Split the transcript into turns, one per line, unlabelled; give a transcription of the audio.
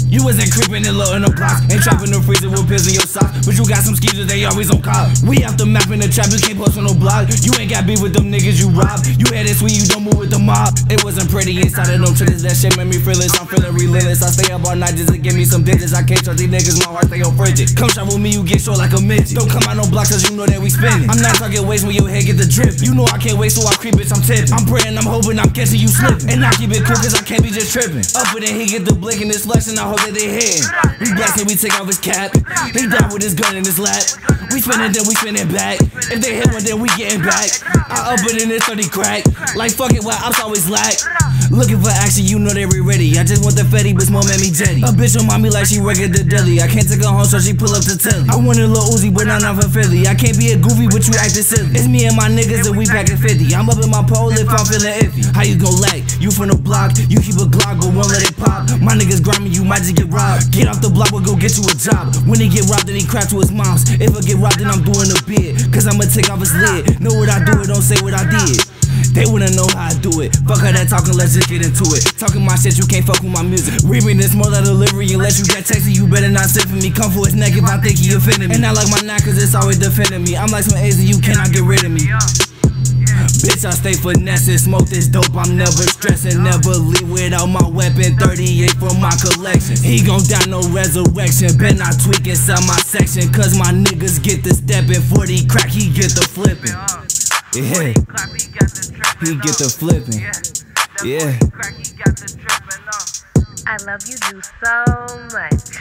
You wasn't creeping and loading the blocks, ain't trapping the freezer with pills in your socks. But you got some skeezers, they always on cop. We have to map in the trap, you can't post on no blog. You ain't got beef with them niggas you rob. You had it sweet, you don't move with the mob. It wasn't pretty inside of them trenches, that shit made me fearless. I'm feeling relentless, I stay up all night just to give me some digits. I can't trust these niggas, my heart stay on frigid. Come shop with me, you get short like a midget. Don't come out no block cause you know that we spinning. I'm not talking waste when your head get the drip. You know I can't wait so I creep, bitch, I'm tipping. I'm praying, I'm hoping, I'm catching you slipping. And I keep it cool cause I can't be just tripping. Up and then he get the blick and this flex and I hope that they hitting. We blasting, we take off his cap. He died with his gun in his lap. We spinning, then we spinning back. If they hit one, then we getting back. I up it in this 30 crack. Like fuck it, why ops always lack. Looking for action, you know they ready. I just want the fetty, but small mammy jetty. A bitch on mommy like she work at the deli. I can't take her home, so she pull up the telly. I want a little Uzi, but not for Philly. I can't be a goofy, but you acting silly. It's me and my niggas and we packing 50. I'm up in my pole if I'm feeling iffy. How you gon' lack? You from the block, you keep a Glock, but won't let it pop. My niggas grimy, you might just get robbed. Get off the block, we'll go get you a job. When he get robbed, then he crap to his mom's. If I get robbed, then I'm doing a bid, cause I'ma take off his lid. Know what I do, don't say what I did. They wouldn't know how I do it. Fuck all that talking, let's just get into it. Talking my shit, you can't fuck with my music. Reading this more than delivery, unless you get texted, you better not sit for me. Come for his neck if I think he offended me. And I like my knack cause it's always defending me. I'm like some A's and you cannot get rid of me. Bitch, I stay finessing, smoke this dope, I'm never stressing. Never leave without my weapon, 38 from my collection. He gon' die, no resurrection. Bet not tweak inside my section, cause my niggas get the stepping. 40 crack, he get the flipping. Yeah, he get the flipping. Yeah.
I love you so much.